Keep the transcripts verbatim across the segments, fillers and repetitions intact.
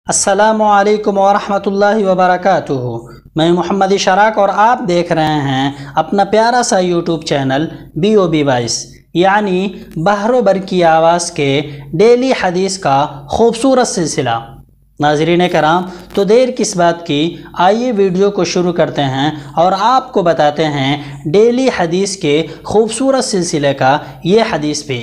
السلام علیکم ورحمۃ اللہ وبرکاتہ۔ میں محمد اشراق اور آپ دیکھ رہے ہیں اپنا پیارا سا YouTube channel B O B voice, یعنی بحر و بر کی آواز کے ڈیلی حدیث کا خوبصورت سلسلہ۔ ناظرین کرام، تو دیر کس بات کی، آئیے ویڈیو کو شروع کرتے ہیں اور آپ کو بتاتے ہیں ڈیلی حدیث کے خوبصورت سلسلے کا یہ حدیث بھی۔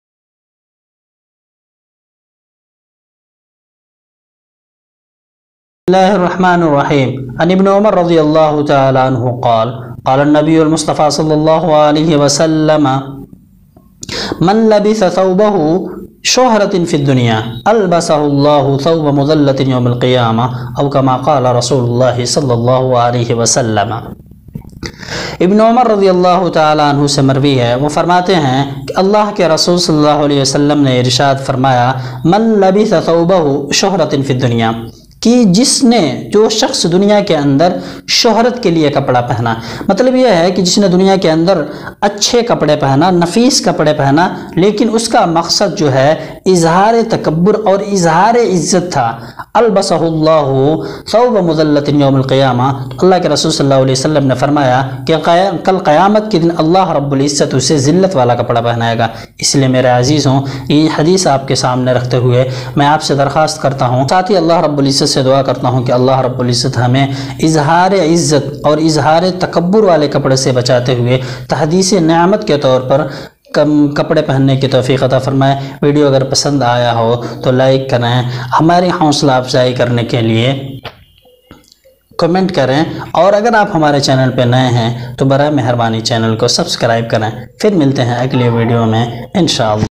بسم اللہ الرحمن الرحیم۔ عن ابن عمر رضی اللہ تعالی عنہ قال قال النبی المصطفى صلی اللہ علیہ وسلم من لبث ثوبه شهرة في الدنيا البسه الله ثوب مذلة يوم القيامة او كما قال رسول الله صلی اللہ علیہ وسلم۔ ابن عمر رضی اللہ تعالی عنہ سے مروی ہے، وہ فرماتے ہیں کہ اللہ کے رسول صلی اللہ علیہ وسلم نے ارشاد فرمایا، من لبث ثوبه شهرة في الدنيا، کہ جس نے جو شخص دنیا کے اندر شہرت کے لیے کپڑا پہنا، مطلب یہ ہے کہ جس نے دنیا کے اندر اچھے کپڑے پہنا، نفیس کپڑے پہنا، لیکن اس کا مقصد جو ہے اظہار تکبر اور اظہار عزت تھا، البسہ اللہ ثوب مذلۃ یوم القیامہ، اللہ کے رسول صلی اللہ علیہ وسلم نے فرمایا کہ کل قیامت کے دن اللہ رب العزت اسے ذلت والا کپڑا پہنائے گا۔ اس لیے میرے عزیزوں، یہ حدیث آپ کے سامنے رکھتے ہوئے میں آپ سے درخواست کرتا ہوں، ساتھ ہی اللہ رب العزت سے دعا کرتا ہوں کہ اللہ رب العزت ہمیں اظہار عزت اور اظہار تکبر والے کپڑے سے بچاتے ہوئے تحدیث نعمت کے طور پر کم کپڑے پہننے کی توفیق عطا فرمائے۔ ویڈیو اگر پسند آیا ہو تو لائک کریں، ہماری حوصلہ افزائی کرنے کے لیے کمنٹ کریں، اور اگر آپ ہمارے چینل پہ نئے ہیں تو برائے مہربانی چینل کو سبسکرائب کریں۔ پھر ملتے ہیں اگلی ویڈیو میں انشاءاللہ۔